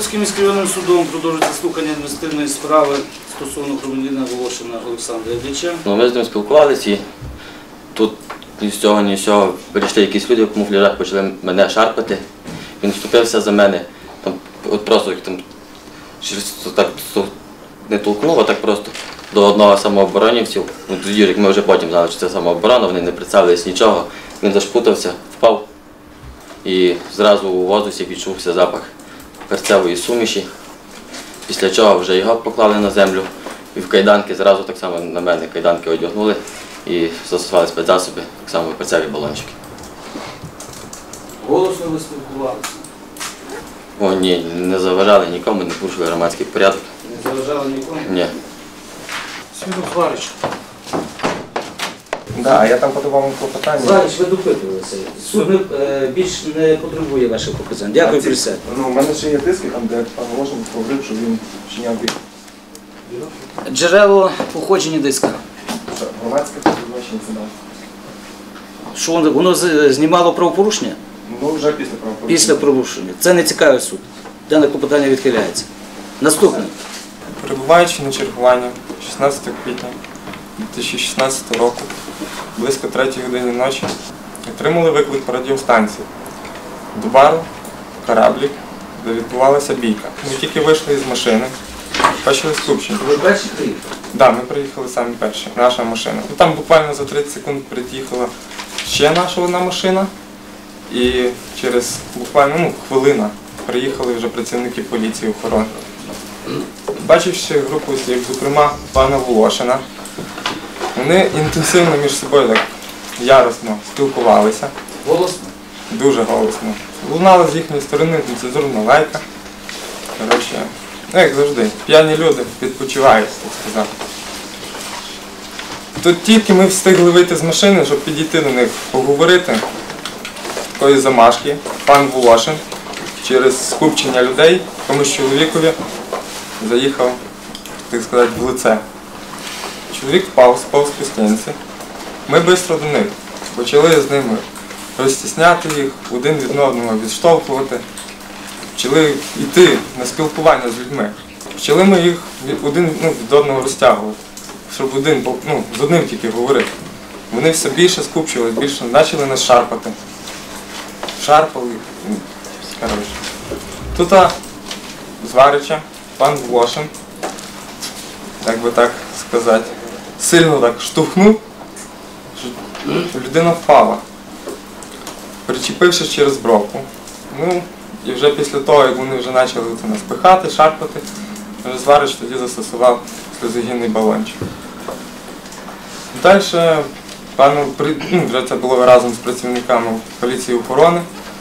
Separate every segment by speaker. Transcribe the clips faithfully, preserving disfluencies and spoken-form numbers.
Speaker 1: Ужгородським міськрайонним судом продовжується слухання адміністративної справи стосовно громадянина Волошина Олександра Ілліча.
Speaker 2: Ну, ми з ним спілкувалися і тут ні з цього, ні з цього прийшли якісь люди в камуфляжах, почали мене шарпати. Він вступився за мене, там, от просто там, так, не толкнув, а так просто до одного самооборонівців. Ну, тоді, як ми вже потім знали, що це самооборона, вони не представились нічого. Він зашпутався, впав і зразу у воздусі відчувся запах перцевої суміші. Після чого вже його поклали на землю і в кайданки зразу так само на мене кайданки одягнули і застосували спецзасоби, так само перцеві балончики.
Speaker 1: Голосно ви спілкувалися?
Speaker 2: О, ні, не заважали нікому, не порушили громадський порядок.
Speaker 1: Не заважали нікому?
Speaker 2: Ні.
Speaker 1: Свідок Зварич.
Speaker 3: Так, я там подавав вам клопотання.
Speaker 1: Зварич, ви допитувалися. Суд не, е, більш не потребує ваших показань. Дякую, присядь.
Speaker 3: Ну, у мене ще є диски, там, де пан Волошин говорив, що він вчиняв вік.
Speaker 1: Джерело походження диска.
Speaker 3: Громадське передбачення інцидент.
Speaker 1: Що воно, воно з- знімало правопорушення?
Speaker 3: Ну, вже після правопорушення.
Speaker 1: Після правопорушення. Це не цікавий суд. Дане клопотання відхиляється. Наступне.
Speaker 4: Перебуваючи на чергуванні шістнадцятого квітня дві тисячі шістнадцятого року, близько третьої години ночі, отримали виклик по радіостанції до бару «Кораблік», де відбувалася бійка. Ми тільки вийшли із машини, бачили скупчення.
Speaker 1: Ви перші приїхали?
Speaker 4: Так, да, ми приїхали самі перші, наша машина. Ну, там буквально за тридцять секунд приїхала ще наша одна машина, і через буквально ну, хвилина приїхали вже працівники поліції охорони. Бачивши групу, як, зокрема, пана Волошина, вони інтенсивно між собою так яростно спілкувалися.
Speaker 1: Голосно?
Speaker 4: Дуже голосно. Лунала з їхньої сторони нецензурна лайка. Коротше, ну як завжди, п'яні люди відпочивають, так сказати. Тут тільки ми встигли вийти з машини, щоб підійти до них, поговорити. Такої замашки, пан Волошин через скупчення людей, комусь чоловікові заїхав, так сказати, в лице. Чоловік впав, спав з стінці. Ми швидко до них. Почали з ними розтісняти їх, один від одного відштовхувати. Почали йти на спілкування з людьми. Почали ми їх один ну, від одного розтягувати, щоб один, ну, з одним тільки говорити. Вони все більше скупчувалися, більше почали нас шарпати. Шарпали. Коротше. Тут Зварича, пан Волошин, як би так сказати, сильно так штовхнув, що людина впала, причепившись через бровку. Ну, і вже після того, як вони вже почали нас пихати, шарпати, вже Зварич тоді застосував сльозогінний балончик. Далі пану, ну, вже це було разом з працівниками поліції охорони,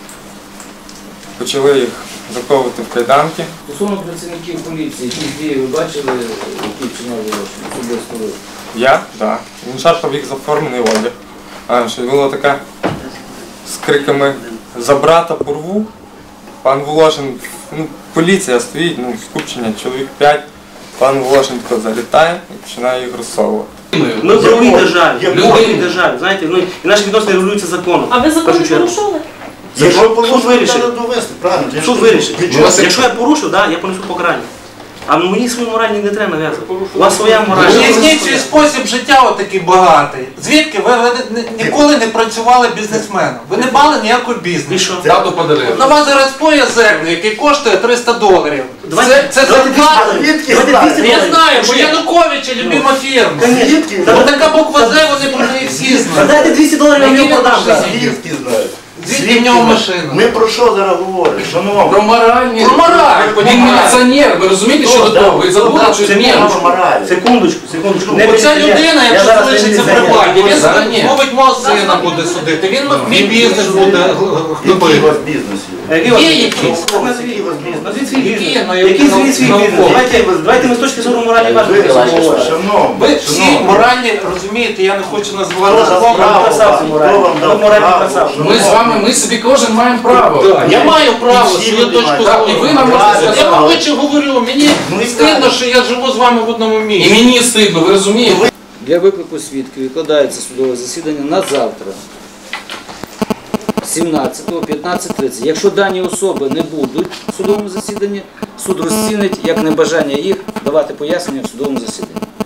Speaker 4: почали їх заковувати в кайданки.
Speaker 1: Стосовно працівників поліції, які дії ви бачили, які вчиняли Волошин? Особисто ви?
Speaker 4: Я? Так. Да. Він шарпав їх за формений одяг. А, що було таке з криками «За брата порву». Пан Волошин, ну, поліція стоїть, ну, скупчення, чоловік п'ять. Пан Волошин тако залітає і починає їх розсовувати.
Speaker 5: Ми в правовій державі, ми в правовій державі, знаєте, ну, і наші відносини регулюються законом.
Speaker 6: А ви закон порушили?
Speaker 5: Якщо суд вирішить,
Speaker 3: довести, правильно.
Speaker 5: суд вирішить. Якщо я порушив, да, я понесу покарання. А мені свою мораль не треба нав'язувати. У вас своя мораль.
Speaker 7: Різничий спосіб життя отакий багатий. Звідки? Ви, ви ні- ніколи не працювали бізнесменом. Ви не мали ніякого
Speaker 5: І
Speaker 7: бізнесу.
Speaker 5: що?
Speaker 8: Зраду подарили.
Speaker 7: На вас зараз пояс зеркало, який коштує триста доларів.
Speaker 5: Давайте-
Speaker 7: Це, це зарплата.
Speaker 5: Давайте
Speaker 7: Я знаю, бо Януковича любима фірма. Ось така буква З, вони про неї всі знають.
Speaker 5: Дайте двісті доларів, я
Speaker 7: Які
Speaker 5: його продам.
Speaker 7: ви машини?
Speaker 3: Звідки знають?
Speaker 7: Звідки в нього машина?
Speaker 3: Ми про що зараз говоримо? Шановні.
Speaker 8: Про моральні.
Speaker 7: Про мораль.
Speaker 8: Він міліціонер, ви розумієте, що до того? Ви забули, що
Speaker 5: Це
Speaker 8: ні.
Speaker 3: мораль.
Speaker 5: Секундочку, секундочку. Не
Speaker 7: Оця
Speaker 5: перебивайте.
Speaker 7: людина,
Speaker 5: Я
Speaker 7: якщо
Speaker 5: зараз
Speaker 7: залишиться
Speaker 5: не
Speaker 7: при владі, він
Speaker 8: Зараз ні.
Speaker 7: зловить мого сина буде судити, він мій бізнес буде
Speaker 3: Який у
Speaker 7: гнобити.
Speaker 3: вас бізнес є?
Speaker 5: Який у вас
Speaker 7: Є
Speaker 5: бізнес?
Speaker 7: якийсь?
Speaker 5: Назвіть назвіть свій
Speaker 7: Які?
Speaker 5: бізнес.
Speaker 7: Ну,
Speaker 5: Який
Speaker 7: які
Speaker 5: звіть свій
Speaker 7: наукові?
Speaker 5: бізнес? Давайте- Давайте ми з точки зору моралі важливо говоримо.
Speaker 3: Шановні.
Speaker 7: Ви всі моральні, розумієте, я не хочу називати
Speaker 3: Хто
Speaker 7: словом.
Speaker 3: право?
Speaker 5: красавці моральні.
Speaker 3: Хто вам дав
Speaker 5: Ви моральні
Speaker 3: право?
Speaker 5: красавці.
Speaker 8: Ми з вами, ми собі кожен маємо право.
Speaker 7: Я маю право
Speaker 3: всі
Speaker 7: свою
Speaker 3: люди
Speaker 7: точку
Speaker 3: мають.
Speaker 7: зору.
Speaker 8: Так, і ви нам можете
Speaker 7: Я
Speaker 8: сказати.
Speaker 7: вам хочу говорю, мені
Speaker 3: Ну і
Speaker 7: стидно,
Speaker 3: так.
Speaker 7: що я живу з вами в одному
Speaker 8: І
Speaker 7: місці.
Speaker 8: мені стидно, ви розумієте?
Speaker 1: Для виклику свідків відкладається судове засідання на завтра. сімнадцятого, п'ятнадцять тридцять. Якщо дані особи не будуть в судовому засіданні, суд розцінить як небажання їх давати пояснення в судовому засіданні.